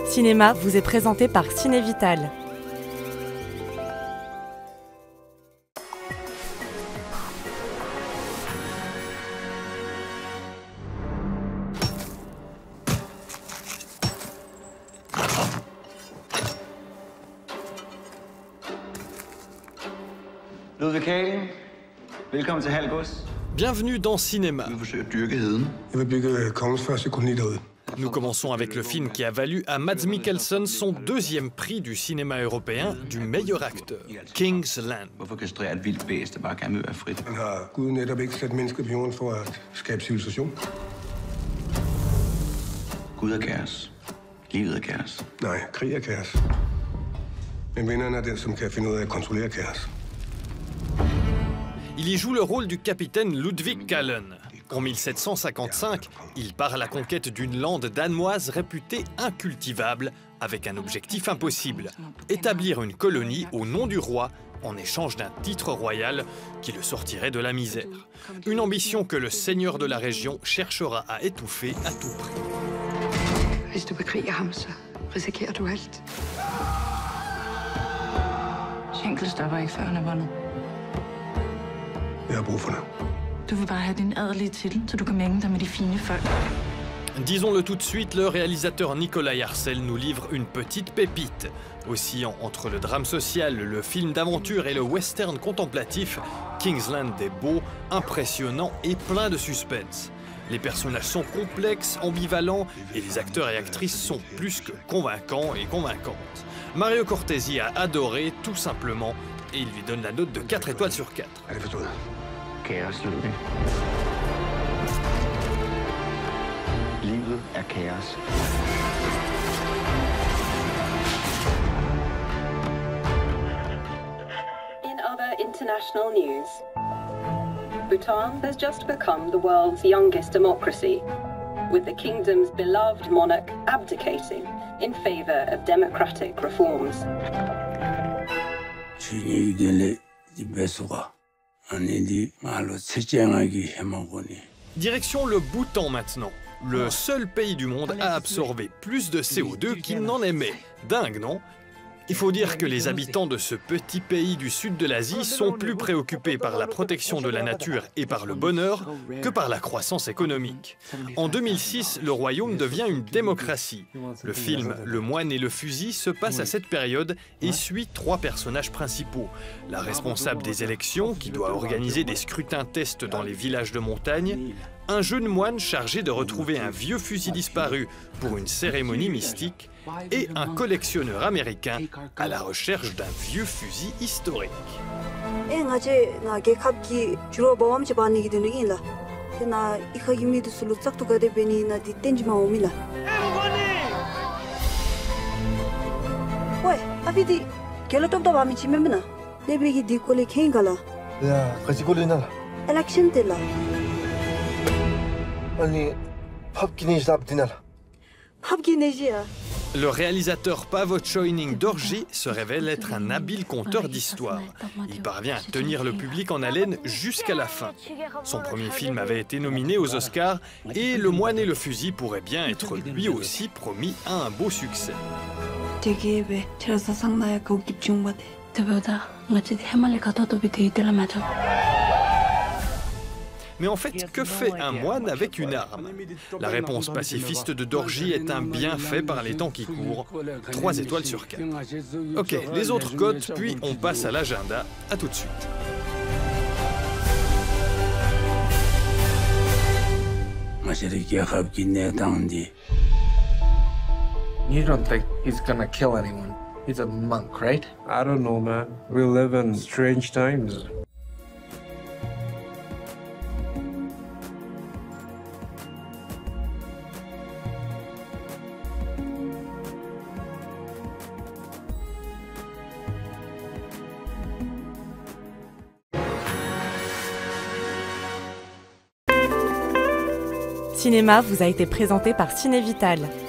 Cinéma vous est présenté par Cinévital. Ludvig Kaling, velkommen til Halgås. Bienvenue dans Cinéma. Nous commençons avec le film qui a valu à Mads Mikkelsen son deuxième prix du cinéma européen du meilleur acteur, King's Land. Hvorfor kastrerer et vildt bæst, der bare gerne vil være frit? Han har Gud netop ikke sat mennesker på jorden for at skabe civilisation? Gud er kaos. Livet er kaos. Nej, krig er kaos. Men vinderen er den, som kan finde ud af at kontrollere kaos. Il y joue le rôle du capitaine Ludvig Kalen. En 1755, il part à la conquête d'une lande danoise réputée incultivable, avec un objectif impossible, établir une colonie au nom du roi en échange d'un titre royal qui le sortirait de la misère. Une ambition que le seigneur de la région cherchera à étouffer à tout prix. Hvis du bekriger ham, så risikerer du alt. Schenkel stopper ikke, før han er vundet. Jeg har brug for dig. Du vil bare have din adelige titel, så du kan mænge dig med de fine folk. Disons-le tout de suite, le réalisateur Nikolaj Arcel nous livre une petite pépite. Oscillant entre le drame social, le film d'aventure et le western contemplatif, King's Land est beau, impressionnant et plein de suspense. Les personnages sont complexes, ambivalents et les acteurs et actrices sont plus que convaincants et convaincantes. Mario Cortesi a adoré tout simplement et il lui donne la note de 4 étoiles sur 4. Er det forstået? Kaos, Ludvig. Livet er kaos. In other international news, Bhutan has just become the world's youngest democracy, with the kingdom's beloved monarch abdicating in favor of democratic reforms. Direction le Bhoutan maintenant. Le seul pays du monde à absorber plus de CO2 qu'il n'en émet. Dingue, non? Il faut dire que les habitants de ce petit pays du sud de l'Asie sont plus préoccupés par la protection de la nature et par le bonheur que par la croissance économique. En 2006, le royaume devient une démocratie. Le film Le moine et le fusil se passe à cette période et suit 3 personnages principaux. La responsable des élections, qui doit organiser des scrutins-tests dans les villages de montagne, un jeune moine chargé de retrouver un vieux fusil disparu pour une cérémonie mystique, et un collectionneur américain à la recherche d'un vieux fusil historique. Le réalisateur Paavo Choining Dorji se révèle être un habile conteur d'histoires. Il parvient à tenir le public en haleine jusqu'à la fin. Son premier film avait été nominé aux Oscars et Le moine et le fusil pourrait bien être lui aussi promis à un beau succès. Mais en fait, que fait un moine avec une arme? La réponse pacifiste de Dorji est un bienfait par les temps qui courent. 3 étoiles sur 4. Ok, les autres cotes, puis on passe à l'agenda. À tout de suite. You don't think he's gonna kill anyone? He's a monk, right? I don't know, man. We live in strange times. Cinéma vous a été présenté par Cinévital.